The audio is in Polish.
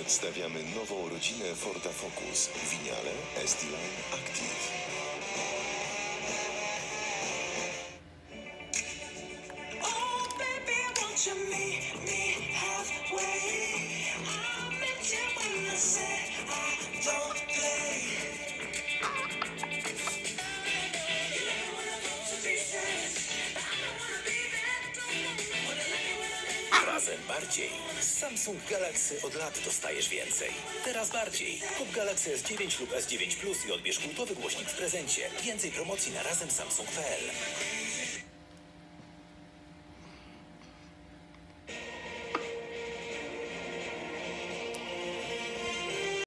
Przedstawiamy nową rodzinę Forda Focus w Vignale ST-Line Active. Razem bardziej. Z Samsung Galaxy od lat dostajesz więcej. Teraz bardziej. Kup Galaxy S9 lub S9 Plus i odbierz kultowy głośnik w prezencie. Więcej promocji na razemsamsung.pl.